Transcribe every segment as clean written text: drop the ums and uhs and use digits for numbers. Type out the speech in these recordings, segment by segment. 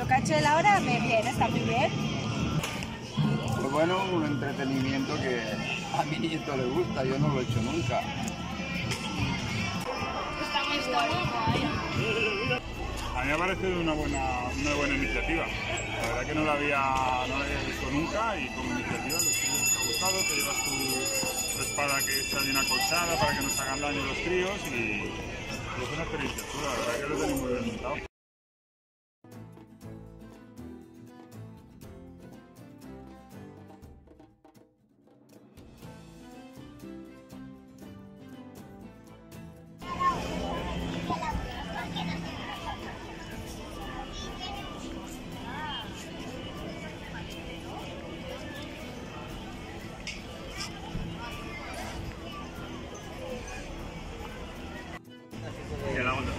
lo que ha hecho él ahora, bien, está muy bien. Pues bueno, un entretenimiento que a mi nieto le gusta, yo no lo he hecho nunca. Está muy guay. A mí me ha parecido una buena iniciativa. La verdad que no la había visto nunca y como iniciativa los críos les ha gustado. Te llevas tu espada que está bien acolchada para que no se hagan daño los críos y es una experiencia chula. La verdad que lo tenéis muy bien montado. La onda.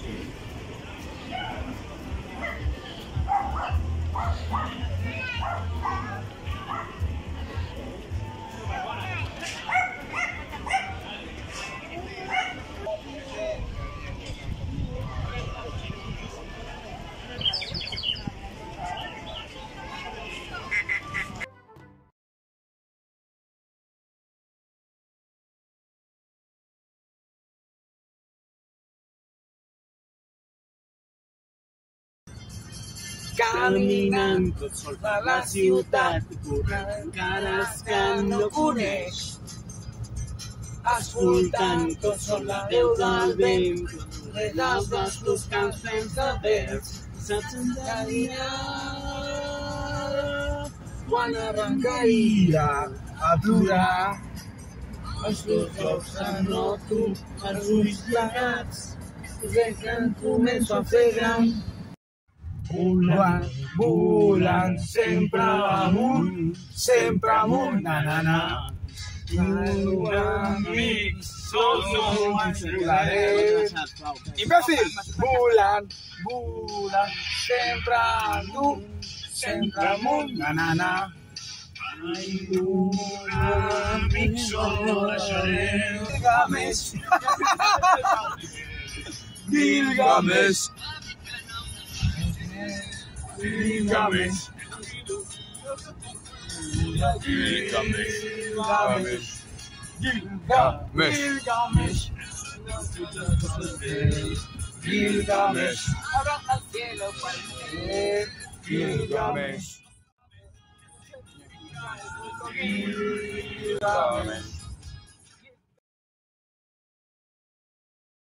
Caminant tot sol per la ciutat, corrent cares que no coneix. Escoltant tot sol la veu del vent, dels boscos que ens fem sabers. Saps endevinar quan arrencaria a plorar. Els teus jocs anoto els ulls plegats, des que em començo a fer gran. Volant, sempre amunt, na na na. Amics, som volarem. Imbècil! Volant, sempre amunt, na na na. Amics, som volarem. Gilgamesh. Gilgamesh. Abra al cielo cualquier. Gilgamesh.